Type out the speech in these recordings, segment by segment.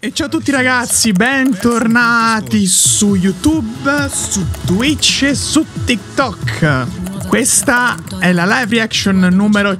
E ciao a tutti ragazzi, bentornati su YouTube, su Twitch e su TikTok. Questa è la live reaction numero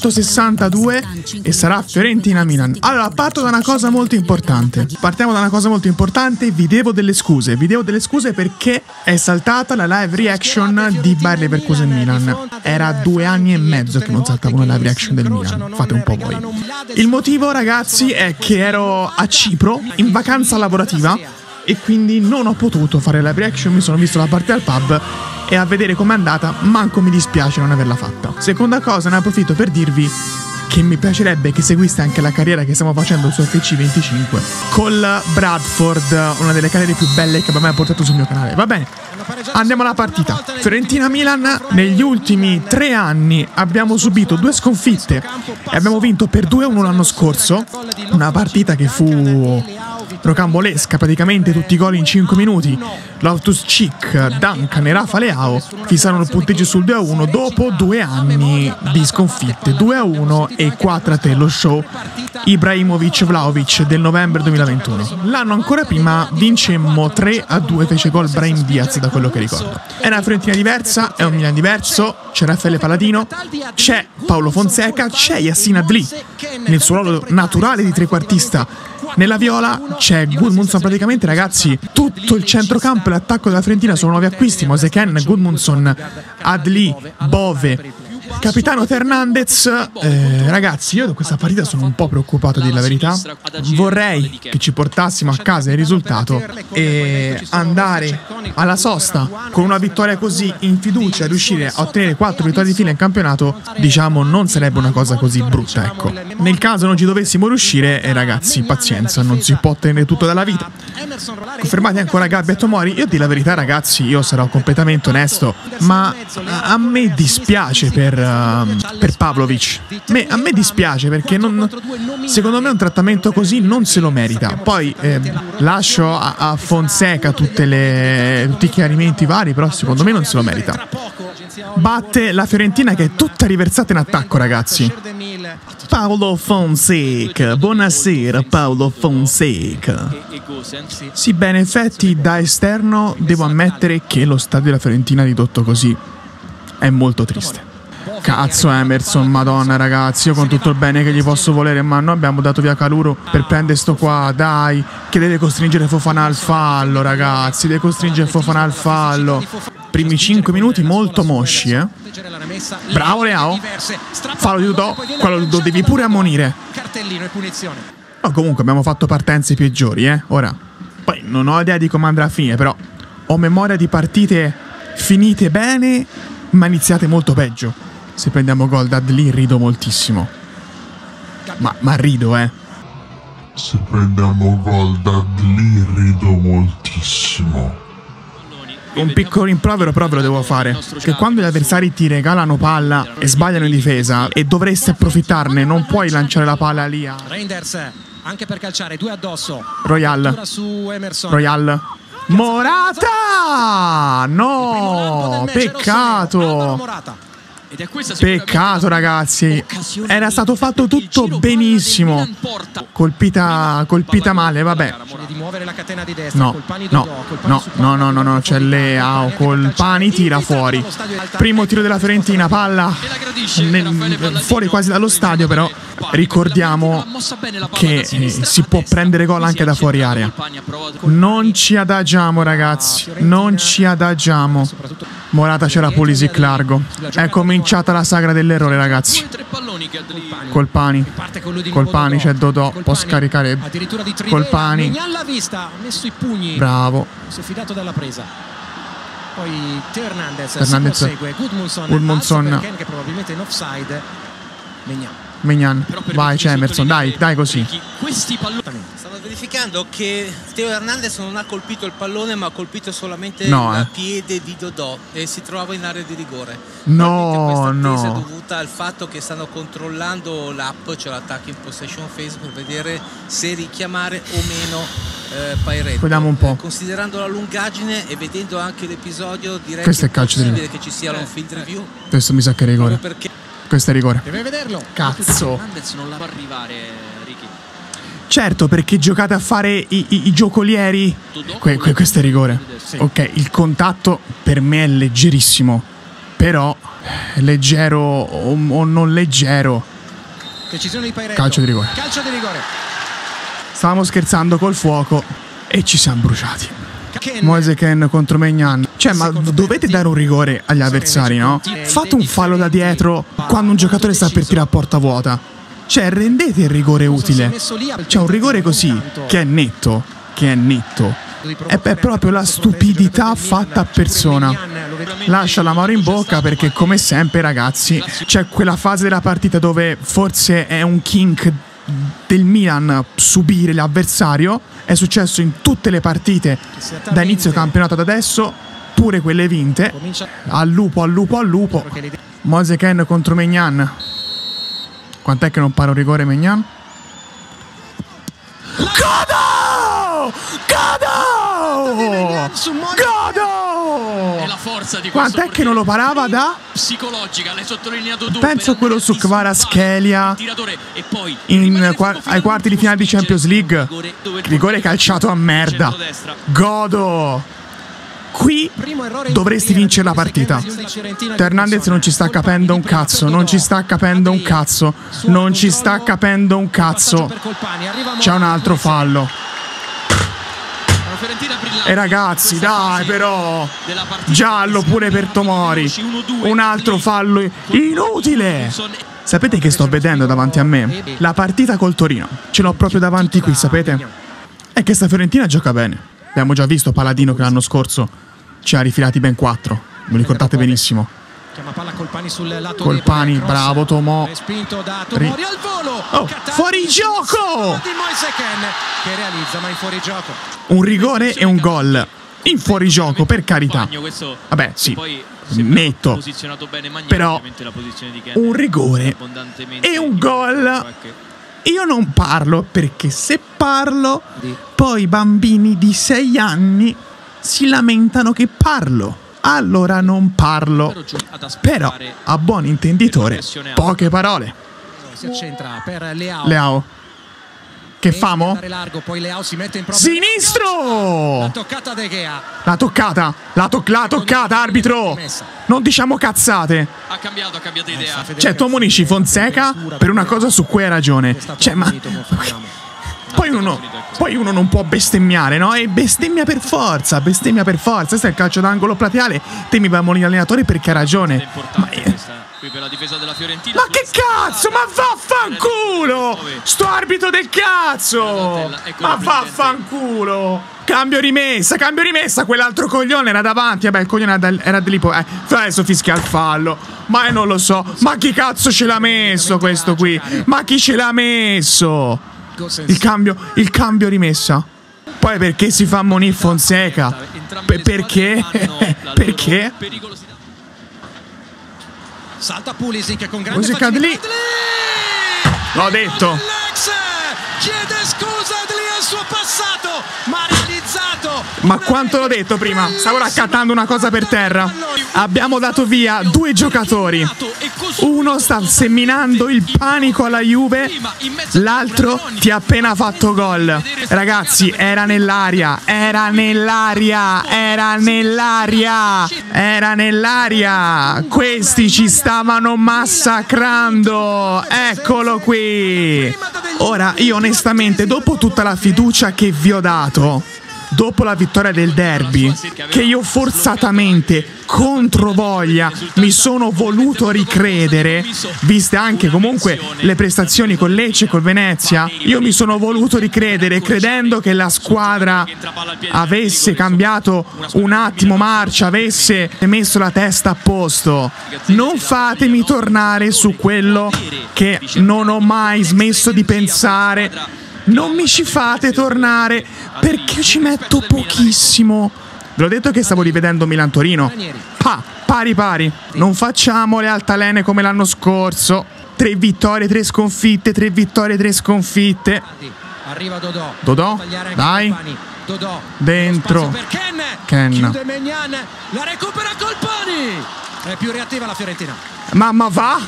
162 e sarà Fiorentina-Milan. Allora, parto da una cosa molto importante. Partiamo da una cosa molto importante, vi devo delle scuse. Vi devo delle scuse perché è saltata la live reaction di Bayer Leverkusen-Milan. Era 2 anni e mezzo che non saltava una live reaction del Milan. Fate un po' voi. Il motivo, ragazzi, è che ero a Cipro in vacanza lavorativa e quindi non ho potuto fare la live reaction. Mi sono visto la partita al pub e a vedere com'è andata, manco mi dispiace non averla fatta. Seconda cosa, ne approfitto per dirvi che mi piacerebbe che seguiste anche la carriera che stiamo facendo su FC25 col Bradford, una delle carriere più belle che abbiamo mai portato sul mio canale. Va bene, andiamo alla partita. Fiorentina-Milan. Negli ultimi 3 anni abbiamo subito 2 sconfitte e abbiamo vinto per 2-1 l'anno scorso, una partita che fu rocambolesca, praticamente tutti i gol in 5 minuti. Loftus-Cheek, Duncan e Rafa Leao fissarono il punteggio sul 2-1 dopo 2 anni di sconfitte. 2-1 e 4-3 lo show Ibrahimovic-Vlahovic del novembre 2021. L'anno ancora prima vincemmo 3-2, fece gol Brahim Diaz, da quello che ricordo. È una Fiorentina diversa, è un Milan diverso, c'è Raffaele Paladino, c'è Paolo Fonseca, c'è Yassin Adli nel suo ruolo naturale di trequartista. Nella viola c'è Gudmundsson. Praticamente, ragazzi, tutto il centrocampo e l'attacco della Fiorentina sono nuovi acquisti: Moise Kean, Gudmundsson, Adli, Bove, capitano Hernandez. Ragazzi, io da questa partita sono un po' preoccupato, a dire la verità. Vorrei che ci portassimo a casa il risultato e andare alla sosta con una vittoria così, in fiducia, riuscire a ottenere 4 vittorie di fila in campionato, diciamo, non sarebbe una cosa così brutta, ecco. Nel caso non ci dovessimo riuscire, ragazzi, pazienza, non si può ottenere tutto dalla vita. Confermati ancora Gabby e Tomori. Io, di la verità, ragazzi, io sarò completamente onesto, ma a me dispiace per Pavlovic. A me dispiace perché secondo me un trattamento così non se lo merita. Poi lascio a Fonseca tutti i chiarimenti vari, però secondo me non se lo merita. Batte la Fiorentina che è tutta riversata in attacco, ragazzi. Paolo Fonseca, buonasera Paolo Fonseca. Sì, beh, in effetti da esterno devo ammettere che lo stadio della Fiorentina ridotto così è molto triste. Cazzo Emerson, madonna ragazzi, io con tutto il bene che gli posso volere, ma noi abbiamo dato via Caluro per prendere sto qua, dai, che deve costringere Fofana al fallo, ragazzi, deve costringere Fofana al fallo. Primi 5 minuti molto mosci, Bravo Leao. Fallo di Dudò, quello lo devi pure ammonire. No, comunque abbiamo fatto partenze peggiori, Ora, poi non ho idea di come andrà a finire, però ho memoria di partite finite bene, ma iniziate molto peggio. Se prendiamo gol da Adli rido moltissimo. Ma rido, Se prendiamo gol da Adli rido moltissimo. Un piccolo rimprovero però ve lo devo fare, che quando gli avversari ti regalano palla e sbagliano in difesa e dovresti approfittarne, non puoi lanciare la palla lì a Reinders, anche per calciare, 2 addosso. Royal. Morata! No! Peccato! Peccato, ragazzi. Era stato fatto tutto benissimo. Colpita male, vabbè. No, c'è Leao. Colpani tira fuori. Primo tiro della Fiorentina, palla fuori quasi dallo stadio, però ricordiamo che si può prendere gol anche da fuori area. Non ci adagiamo, ragazzi, non ci adagiamo. Morata, c'era Pulisic largo. È cominciata la sagra dell'errore, ragazzi. Colpani, c'è Dodò, può scaricare. Colpani, bravo. Si è fidato dalla presa. Poi Hernandez, Gudmundsson, che probabilmente in offside. Magnan, vai, c'è Emerson, dai così. Stanno verificando che Theo Hernandez non ha colpito il pallone, ma ha colpito solamente il piede di Dodò e si trovava in area di rigore. No. Questa è dovuta al fatto che stanno controllando l'app, cioè l'attacking possession phase, per vedere se richiamare o meno Pairetto. Vediamo un po'. Considerando la lungaggine e vedendo anche l'episodio, direi questo che è calcio di rigore. Che ci sia un field review. Questo mi sa che è rigore. Questo è rigore. Deve vederlo. Cazzo. Hernandez non la fa arrivare, Ricky. Certo, perché giocate a fare i giocolieri. Questo è rigore. Ok, il contatto per me è leggerissimo. Però, leggero o non leggero. Decisione di Pairetto. Calcio di rigore. Calcio di rigore. Stavamo scherzando col fuoco e ci siamo bruciati. Moise Kean contro Maignan. Cioè, ma dovete dare un rigore agli avversari, no? Fate un fallo da dietro quando un giocatore sta per tirare a porta vuota. Cioè, rendete il rigore utile. C'è un rigore così, che è netto. È proprio la stupidità fatta a persona. Lascia l'amaro in bocca perché, come sempre, ragazzi, c'è quella fase della partita dove forse è un kink del Milan subire l'avversario. È successo in tutte le partite da inizio campionato ad adesso, pure quelle vinte. Al lupo. Moise Kean contro Maignan. Quant'è che non para un rigore Maignan? Godo! È la forza di quant'è che non lo parava da? Psicologica, l'hai sottolineato tu. Penso a quello su Kvaratskhelia ai quarti di finale di Champions League. Rigore calciato a merda. Godo! Qui dovresti vincere la partita. Hernandez non ci sta capendo un cazzo. C'è un altro fallo. E ragazzi, dai, però giallo pure per Tomori. Un altro fallo inutile. Sapete che sto vedendo davanti a me? La partita col Torino. Ce l'ho proprio davanti qui, sapete? È che sta Fiorentina gioca bene. Abbiamo già visto Paladino che l'anno scorso ci ha rifilati ben 4. Me ricordate benissimo. Chiama palla Colpani sul lato Colpani, bravo Tomò. Respinto da Tomori al volo. Oh, fuori gioco! Di Moise Kean che realizza, ma in fuorigioco. Un rigore e un gol. In fuorigioco, per carità. Vabbè, sì. Netto. Però un rigore e un gol. Io non parlo, perché se parlo, poi i bambini di 6 anni si lamentano che parlo. Allora non parlo. Però, a buon intenditore, poche parole. Si accentra per Leao. Che famo? Sinistro! La toccata De Gea. La toccata, arbitro! Non diciamo cazzate. Ha cambiato idea. Cioè, tu ammonisci Fonseca per una cosa su cui hai ragione. Cioè, ma... Poi uno non può bestemmiare, no? E bestemmia per forza. Questo è il calcio d'angolo plateale. Te mi vai a ammonire l'allenatore perché ha ragione. Qui per la difesa della Fiorentina. Ma che cazzo? Ma vaffanculo! Sto arbitro del cazzo! Ma vaffanculo! Cambio rimessa! Quell'altro coglione era davanti. Vabbè, il coglione era di lì. Adesso fischia il fallo. Ma non lo so. Ma chi cazzo ce l'ha messo questo qui? Ma chi ce l'ha messo? Il cambio rimessa. Poi perché si fa ammonire Fonseca? Perché? Perché? Salta Pulisic con grande facilità. L'ho detto. Chiede scusa al suo passato, ma ha realizzato. Ma quanto l'ho detto prima? Stavo raccattando una cosa per terra. Abbiamo dato via 2 giocatori. Uno sta seminando il panico alla Juve, l'altro ti ha appena fatto gol. Ragazzi, era nell'aria. Questi ci stavano massacrando. Eccolo qui. Ora, io onestamente, dopo tutta la fiducia che vi ho dato, dopo la vittoria del derby, che io forzatamente, controvoglia, mi sono voluto ricredere, viste anche comunque le prestazioni con Lecce e col Venezia, io mi sono voluto ricredere credendo che la squadra avesse cambiato un attimo marcia, avesse messo la testa a posto. Non fatemi tornare su quello che non ho mai smesso di pensare. Non mi ci fate tornare, perché ci metto pochissimo. Ve l'ho detto che stavo rivedendo Milan-Torino. Pari. Non facciamo le altalene come l'anno scorso. 3 vittorie, 3 sconfitte, 3 vittorie, 3 sconfitte. Arriva Dodò, dai. Dodò. Dentro. Kean. Chiude Maignan. La recupera Colpani. È più reattiva la Fiorentina. Ma va?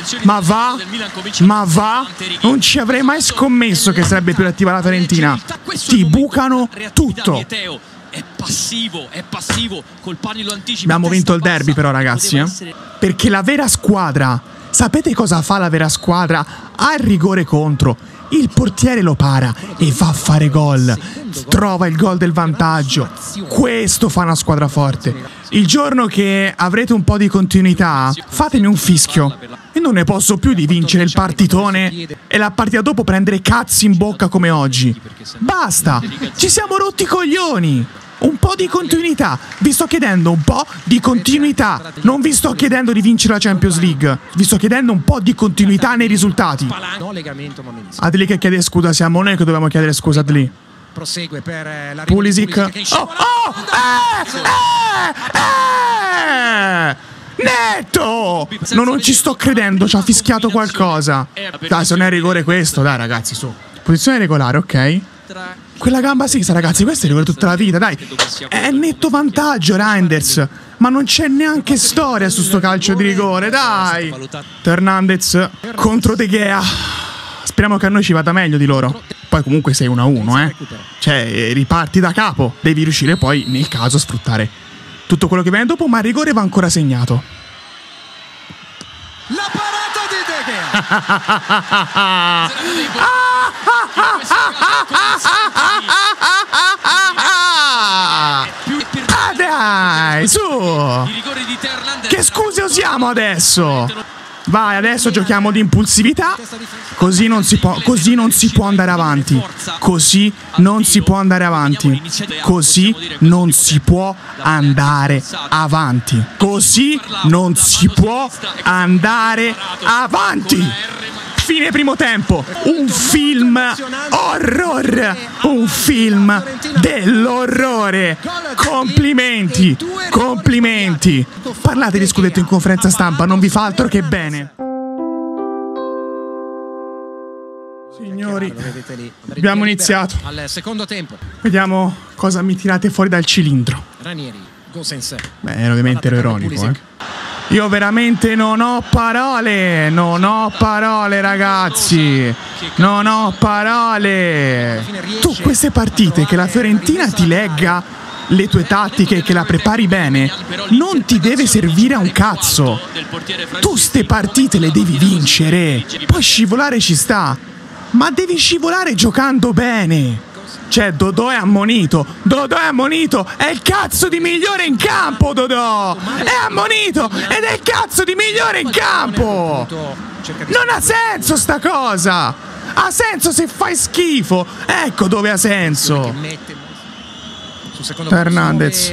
Non ci avrei mai scommesso che sarebbe più attiva la Fiorentina. Ti bucano tutto. È passivo, col pari lo anticipa. Abbiamo vinto il derby però, ragazzi, perché la vera squadra, sapete cosa fa la vera squadra? Ha il rigore contro, il portiere lo para e va a fare gol, trova il gol del vantaggio. Questo fa una squadra forte. Il giorno che avrete un po' di continuità, fatemi un fischio. Io non ne posso più di vincere il partitone e la partita dopo prendere cazzi in bocca come oggi. Basta, ci siamo rotti i coglioni. Un po' di continuità. Vi sto chiedendo un po' di continuità. Non vi sto chiedendo di vincere la Champions League. Vi sto chiedendo un po' di continuità nei risultati. Adli che chiede scusa, siamo noi che dobbiamo chiedere scusa, Adli. Prosegue per la Pulisic. Netto! No, non ci sto credendo, ci ha fischiato qualcosa. Dai, se non è rigore questo, dai ragazzi, su. Posizione regolare, ok. Quella gamba sinistra, ragazzi, questo è rigore tutta la vita, dai. È netto vantaggio Reinders. Ma non c'è neanche storia su sto calcio di rigore, dai. Hernandez contro De Gea. Speriamo che a noi ci vada meglio di loro. Poi comunque sei 1-1, Cioè, riparti da capo. Devi riuscire poi, nel caso, a sfruttare tutto quello che viene dopo, ma il rigore va ancora segnato. La parata di De Gea. Dai, su. Che scuse usiamo adesso? Vai, adesso giochiamo di impulsività. Così non si può andare avanti. Così non si può andare avanti. Così non si può andare avanti. Così non si può andare avanti. Fine primo tempo. Un film horror. Un film dell'orrore. Complimenti. Complimenti. Parlate di scudetto in conferenza stampa, non vi fa altro che bene. Signori, abbiamo iniziato. Al secondo tempo. Vediamo cosa mi tirate fuori dal cilindro. Ranieri, Gosens. Beh, ovviamente ero ironico, Io veramente non ho parole. Non ho parole, ragazzi. Non ho parole. Tu queste partite che la Fiorentina ti legga le tue tattiche, che la prepari bene, non ti deve servire a un cazzo. Tu ste partite le devi vincere. Poi scivolare ci sta, ma devi scivolare giocando bene. Cioè, Dodò è ammonito. Dodò è ammonito. È il cazzo di migliore in campo, Dodò. È ammonito ed è il cazzo di migliore in campo. Non ha senso sta cosa. Ha senso se fai schifo. Ecco dove ha senso. Hernandez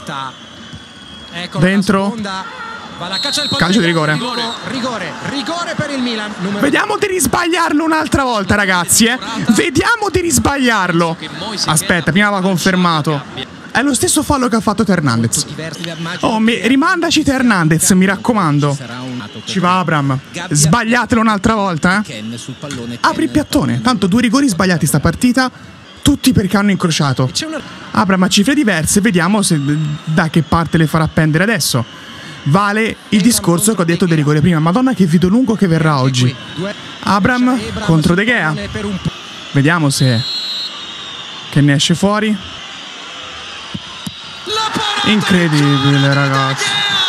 dentro. Calcio di rigore. Rigore per il Milan. Vediamo di risbagliarlo un'altra volta, ragazzi, Vediamo di risbagliarlo. Aspetta, prima va confermato. È lo stesso fallo che ha fatto Hernandez. Oh, rimandaci Hernandez, mi raccomando. Ci va Abram. Sbagliatelo un'altra volta, Apri il piattone. Tanto 2 rigori sbagliati sta partita, tutti perché hanno incrociato. Abram ha cifre diverse, vediamo se da che parte le farà pendere adesso. Vale il discorso che ho detto del rigore prima. Madonna che video lungo che verrà oggi. Abram contro De Gea. Vediamo se che ne esce fuori. Incredibile, ragazzi.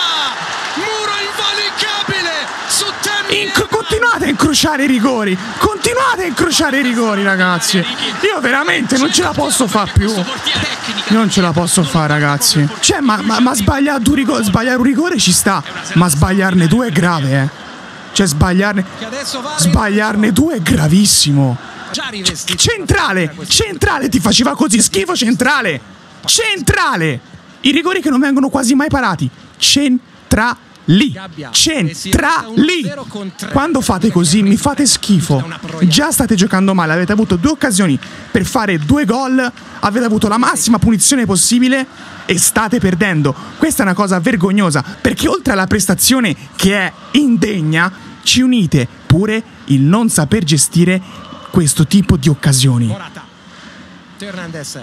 Continuate a incrociare i rigori. Continuate a incrociare i rigori, ragazzi. Io veramente non ce la posso fare più. Non ce la posso fare, ragazzi. Cioè, ma sbagliare un rigore ci sta. Ma sbagliarne 2 è grave, Cioè, sbagliarne 2 è gravissimo. Centrale. Centrale, ti faceva così schifo, centrale. Centrale. I rigori che non vengono quasi mai parati. Centrale. Centrali. Quando fate così mi fate schifo. Già state giocando male. Avete avuto 2 occasioni per fare 2 gol. Avete avuto la massima punizione possibile e state perdendo. Questa è una cosa vergognosa, perché oltre alla prestazione che è indegna, ci unite pure il non saper gestire questo tipo di occasioni.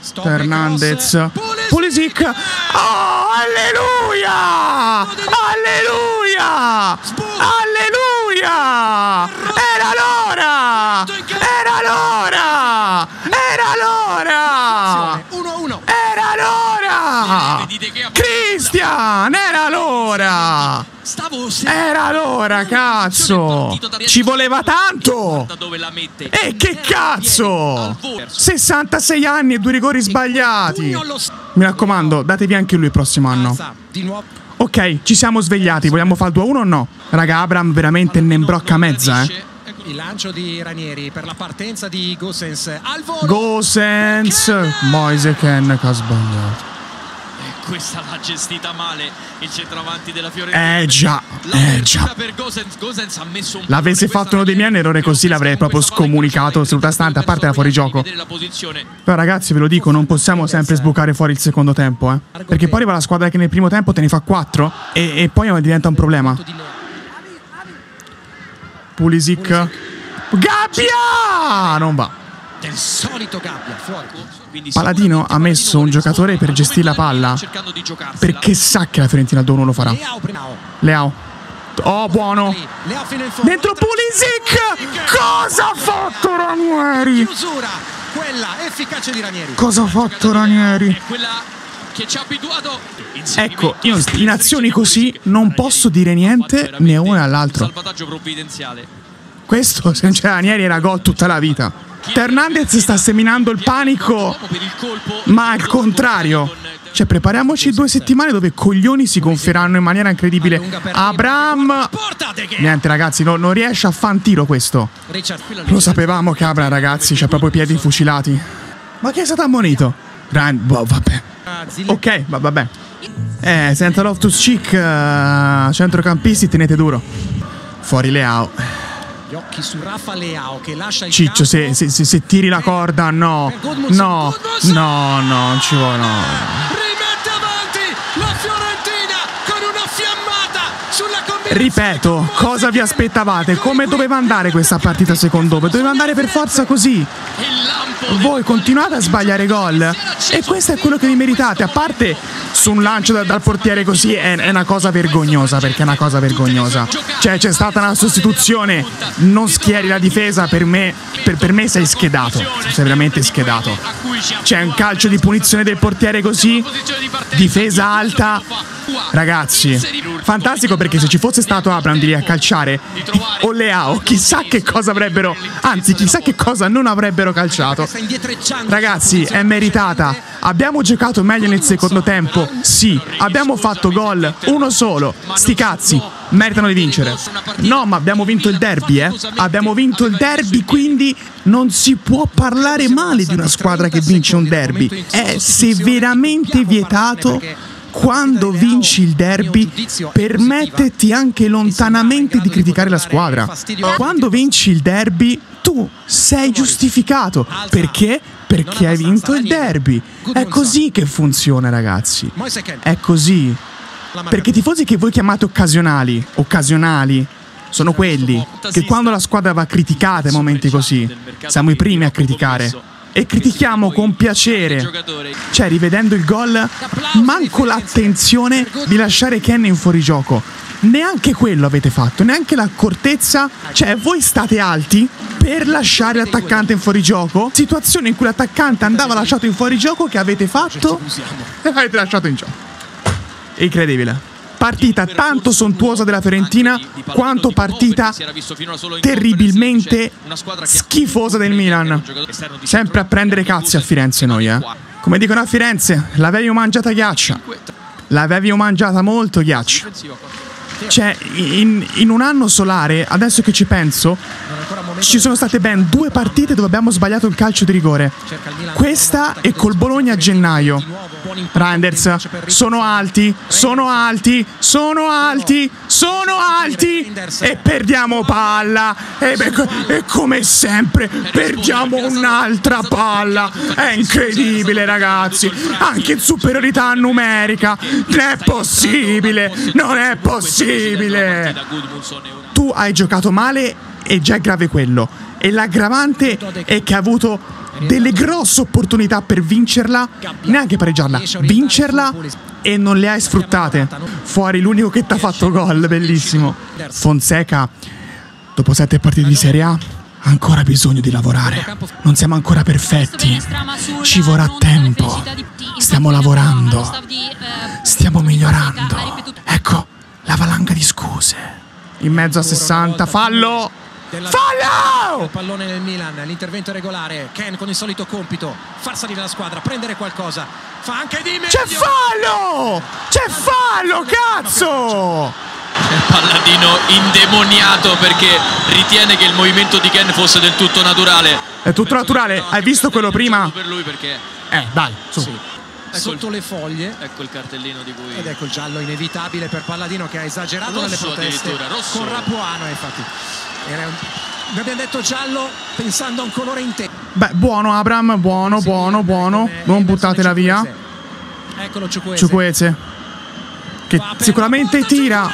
Hernandez. Pulisic. Oh, alleluia! Alleluia! Alleluia! Era l'ora! Era l'ora! Era l'ora! 1-1. Era l'ora! Christian, era l'ora! Era l'ora, cazzo! Ci voleva tanto! E che cazzo! 66 anni e 2 rigori sbagliati! Mi raccomando, datevi anche lui il prossimo anno. Ok, ci siamo svegliati, vogliamo fare il 2-1 o no? Raga, Abraham veramente ne imbrocca mezza, Il lancio di Ranieri per la partenza di Gosens al volo. Gosens! Moiseken che ha sbagliato. Questa l'ha gestita male il centravanti della Fiorentina. Già. Per Gosens ha messo un l'avesse fatto uno dei miei, un errore così l'avrei proprio scomunicato seduta stante, a parte la fuorigioco. Però ragazzi, ve lo dico, non possiamo sempre sbucare fuori il secondo tempo, perché poi arriva la squadra che nel primo tempo te ne fa 4 e poi diventa un problema. Pulisic. Gabbia! Non va. Del solito Gabbia, fuori. Paladino ha messo un giocatore per gestire la palla perché sa che la Fiorentina il 2-1 lo farà. Leao. Oh, buono. Dentro Pulisic. Cosa ha fatto Ranieri? Chiusura, quella efficace di Ranieri. Cosa ha fatto Ranieri? Che ci ha abituato. Ecco, io in azioni così non posso dire niente né uno né all'altro. Salvataggio provvidenziale. Questo, se non c'era Ranieri, era gol tutta la vita. Hernandez sta seminando il panico, ma al contrario. Cioè, prepariamoci 2 settimane dove coglioni si gonfieranno in maniera incredibile. Abraham. Niente, ragazzi, non riesce a fare un tiro questo. Lo sapevamo che Abraham, ragazzi, c'ha proprio i piedi fucilati. Ma che è stato ammonito? Boh, vabbè. Ok, vabbè. Senza Loftus-Cheek, centrocampisti, tenete duro. Fuori Leao. Gli occhi su Rafa Leao che lascia il Ciccio, se tiri la corda, no, non ci vuole, no. Rimette avanti la Fiorentina con una fiammata sulla combinazione. Ripeto, cosa vi aspettavate? Come doveva andare questa partita secondo voi? Doveva andare per forza così. Voi continuate a sbagliare gol e questo è quello che vi meritate. A parte su un lancio dal portiere così è una cosa vergognosa, perché è una cosa vergognosa. Cioè, c'è stata una sostituzione, non schieri la difesa, per me sei schedato, sei veramente schedato. C'è un calcio di punizione del portiere così, difesa alta. Ragazzi, fantastico, perché se ci fosse stato Abraham di lì a calciare o Leao, chissà che cosa avrebbero, anzi chissà che cosa non avrebbero calciato. Ragazzi, è meritata. Abbiamo giocato meglio nel secondo tempo, sì. Abbiamo fatto gol, uno solo. Sti cazzi, meritano di vincere. No, ma abbiamo vinto il derby, abbiamo vinto il derby, quindi non si può parlare male di una squadra che vince un derby. È severamente vietato. Quando vinci il derby, permettiti anche lontanamente di criticare la squadra. Quando vinci il derby, tu sei giustificato. Perché? Perché hai vinto il derby. È così che funziona, ragazzi. È così. Perché i tifosi che voi chiamate occasionali, sono quelli che quando la squadra va criticata in momenti così, siamo i primi a criticare. E critichiamo con piacere. Cioè, rivedendo il gol, manco l'attenzione di lasciare Kenny in fuorigioco. Neanche quello avete fatto, neanche l'accortezza. Cioè, voi state alti per lasciare l'attaccante in fuorigioco. Situazione in cui l'attaccante andava lasciato in fuorigioco, che avete fatto? E avete lasciato in gioco. Incredibile. Partita tanto sontuosa della Fiorentina quanto partita terribilmente schifosa del Milan. Sempre a prendere cazzi a Firenze noi, Come dicono a Firenze, l'avevi mangiata ghiaccia. L'avevi mangiata molto ghiaccia. Cioè, in un anno solare, adesso che ci penso, ci sono state ben 2 partite dove abbiamo sbagliato il calcio di rigore. Questa e col Bologna a gennaio. Reinders, sono alti e perdiamo palla. E come sempre perdiamo un'altra palla. È incredibile, ragazzi. Anche in superiorità numerica. Non è possibile. Tu hai giocato male e già è grave quello. E l'aggravante è che ha avuto delle grosse opportunità per vincerla, neanche pareggiarla, vincerla, e non le hai sfruttate. Fuori l'unico che ti ha fatto gol, bellissimo. Fonseca, dopo 7 partite di Serie A, ha ancora bisogno di lavorare. Non siamo ancora perfetti, ci vorrà tempo. Stiamo lavorando, stiamo migliorando. Ecco, la valanga di scuse. In mezzo a 60, fallo! Fallo! Il pallone nel Milan, l'intervento è regolare. Ken con il solito compito, far salire la squadra, prendere qualcosa. Fa anche di meglio. C'è fallo! C'è fallo, cazzo! Il Palladino indemoniato perché ritiene che il movimento di Ken fosse del tutto naturale. È tutto naturale, hai visto quello prima? Per lui perché Dai, su. Sì. Sotto le foglie. Ecco il cartellino di cui... Ed ecco il giallo inevitabile per Palladino, che ha esagerato Rosso nelle proteste rosso. con Rapuano, infatti. Ne abbiamo detto giallo pensando a un colore in te. Beh, buono Abram, buono. Non buttatela via. Eccolo Ciukwueze, che sicuramente tira.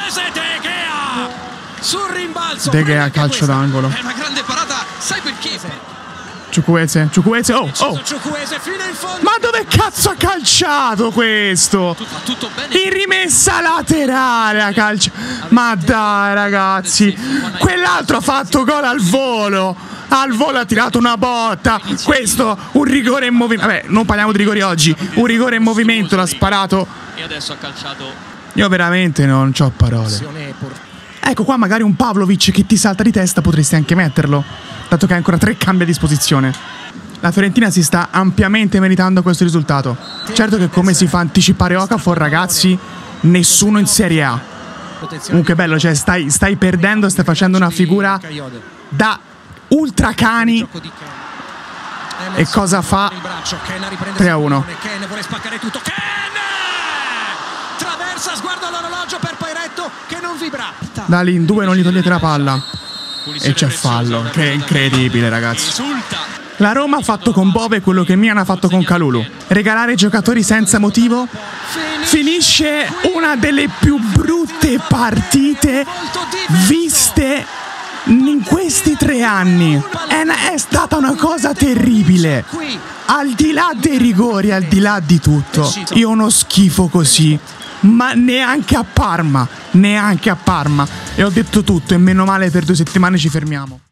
Sul rimbalzo. De Gea, calcio d'angolo. È una grande parata, sai perché? Ciukwueze, oh! Ciukwueze fino in fondo. Ma dove cazzo ha calciato questo? Tutto bene. In rimessa laterale a calcio. Ma dai ragazzi, quell'altro ha fatto gol al volo. Al volo ha tirato una botta. Questo, un rigore in movimento. Vabbè, non parliamo di rigori oggi. Un rigore in movimento l'ha sparato. E adesso ha calciato. Io veramente non c'ho parole. Ecco qua magari un Pavlovic che ti salta di testa potresti anche metterlo, dato che hai ancora 3 cambi a disposizione. La Fiorentina si sta ampiamente meritando questo risultato. Certo che come si fa a anticipare Okafor, ragazzi, nessuno in Serie A. Comunque bello, cioè stai perdendo, stai facendo una figura da ultra cani. E cosa fa? 3-1. Ken vuole spaccare tutto. Ken! Traversa, sguardo all'orologio per Pairetto che non vibra. Da lì in 2 non gli togliete la palla. E c'è fallo, che è incredibile ragazzi. La Roma ha fatto con Bove quello che Milan ha fatto con Kalulu. Regalare giocatori senza motivo. Finisce una delle più brutte partite viste in questi 3 anni. È stata una cosa terribile. Al di là dei rigori, al di là di tutto, io ho uno schifo così. Ma neanche a Parma. E ho detto tutto, e meno male per 2 settimane ci fermiamo.